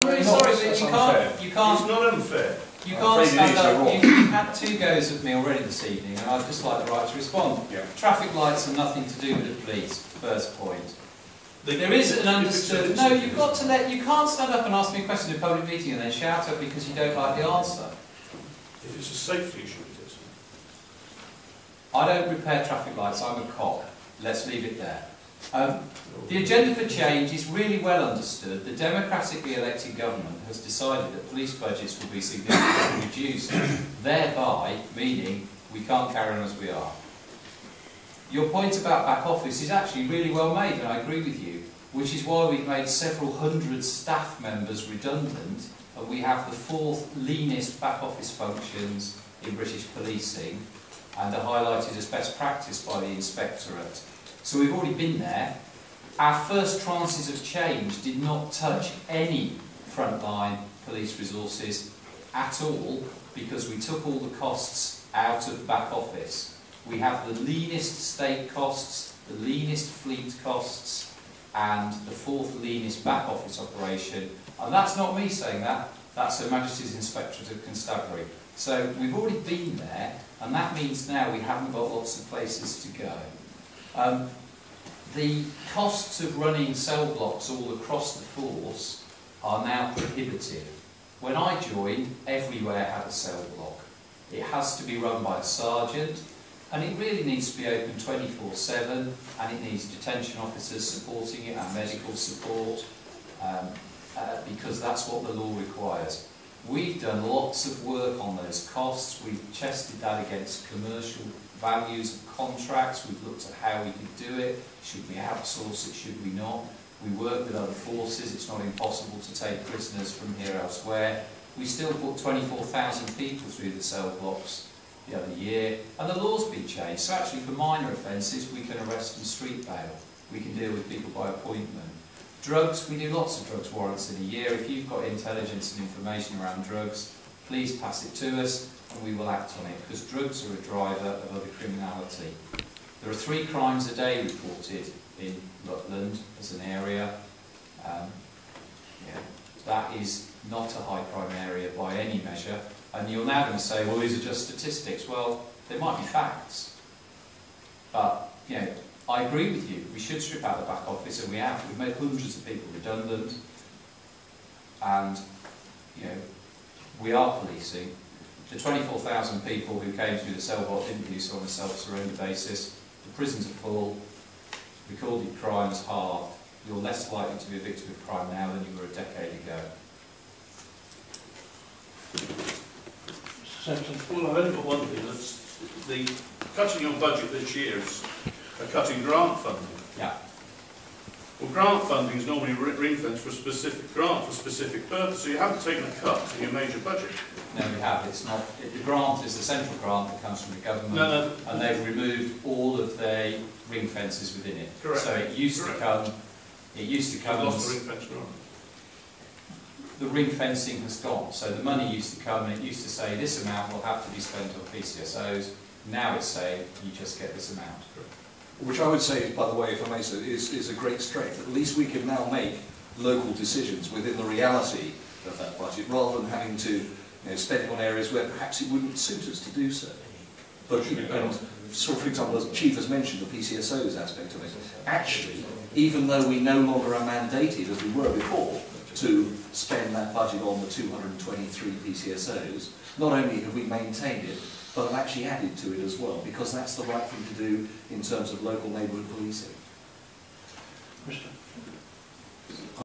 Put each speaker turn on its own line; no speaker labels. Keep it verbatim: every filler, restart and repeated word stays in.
really
not,
sorry, but you can't, you can't...
It's not unfair.
You can't stand up. You, you've had two goes at me already this evening, and I'd just like the right to respond.
Yeah.
Traffic lights are nothing to do with the police, first point.
They
There is an understood... No, you've got to let... You can't stand up and ask me a question in a public meeting and then shout up because you don't like the answer.
If it's a safety issue, it is.
I don't repair traffic lights, I'm a cop. Let's leave it there. Um, the agenda for change is really well understood. The democratically elected government has decided that police budgets will be significantly reduced, thereby meaning we can't carry on as we are. Your point about back office is actually really well made, and I agree with you, which is why we've made several hundred staff members redundant, and we have the fourth leanest back office functions in British policing, and are highlighted as best practice by the Inspectorate. So we've already been there. Our first tranches of change did not touch any frontline police resources at all, because we took all the costs out of the back office. We have the leanest state costs, the leanest fleet costs, and the fourth leanest back office operation. And that's not me saying that, that's Her Majesty's Inspectorate of Constabulary. So we've already been there, and that means now we haven't got lots of places to go. Um, the costs of running cell blocks all across the force are now prohibitive. When I joined, everywhere had a cell block. It has to be run by a sergeant, and it really needs to be open twenty-four seven, and it needs detention officers supporting it and medical support, um, uh, because that's what the law requires. We've done lots of work on those costs. We've tested that against commercial values of contracts. We've looked at how we could do it. Should we outsource it? Should we not? We work with other forces. It's not impossible to take prisoners from here elsewhere. We still put twenty-four thousand people through the cell blocks the other year, and the law's been changed. So actually for minor offences we can arrest on street bail. We can deal with people by appointment. Drugs, we do lots of drugs warrants in a year. If you've got intelligence and information around drugs, please pass it to us and we will act on it, because drugs are a driver of other criminality. There are three crimes a day reported in Rutland as an area. Um, yeah, that is not a high crime area by any measure. And you're now going to say, well, these are just statistics. Well, they might be facts. But, you know, I agree with you. We should strip out the back office, and we have. We've made hundreds of people redundant. And, you know, we are policing. The twenty-four thousand people who came through the cell block didn't do so on a self-surrender basis. The prisons are full. Recorded crime is halved. You're less likely to be a victim of crime now than you were a decade ago.
Well, I've only got one thing. That's the cutting your budget this year is a cutting grant funding.
Yeah.
Well, grant funding is normally ring-fenced for a specific grant for a specific purpose, so you haven't taken a cut in your major budget.
No, we have. It's not. It, the grant is the central grant that comes from the government,
no, no.
and they've removed all of the ring fences within it.
Correct.
So it used
Correct.
to come. It used to come.
You've lost the ring-fence grant.
The ring fencing has gone. So the money used to come, and it used to say this amount will have to be spent on P C S Os. Now it's saying you just get this amount.
Which I would say, by the way, if I may say, is, is a great strength. At least we can now make local decisions within the reality of that budget, rather than having to you know, spend it on areas where perhaps it wouldn't suit us to do so. But, and so, for example, as Chief has mentioned, the P C S Os aspect of it, actually, even though we no longer are mandated, as we were before, to spend that budget on the two hundred and twenty-three P C S Os, not only have we maintained it, but have actually added to it as well, because that's the right thing to do in terms of local neighbourhood policing.